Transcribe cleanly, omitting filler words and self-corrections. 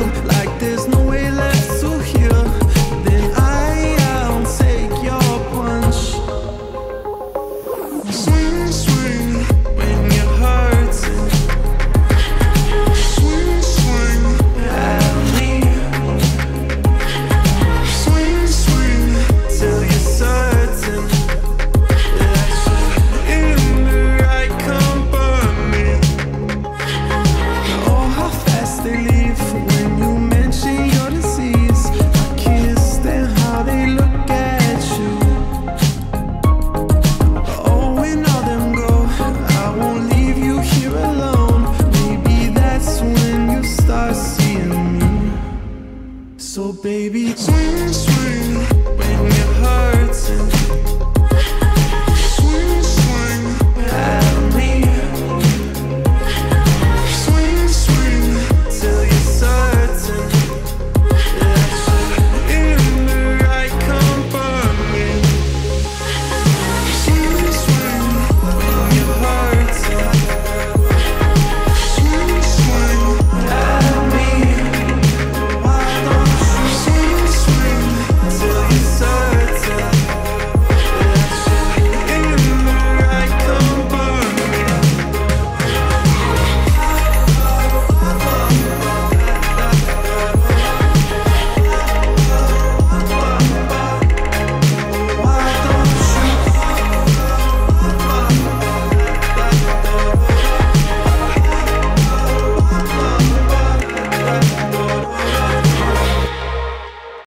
world like there's no way left to heal, then I'll take your punch. Swing, swing when you're hurting. Swing, swing at me. Swing, swing till you're certain that you're in the right company. Oh, how fast they leave when you mention your disease. I can't stand how they look at you. Oh, when all them go, I won't leave you here alone. Maybe that's when you start seeing me. So baby, swing, swing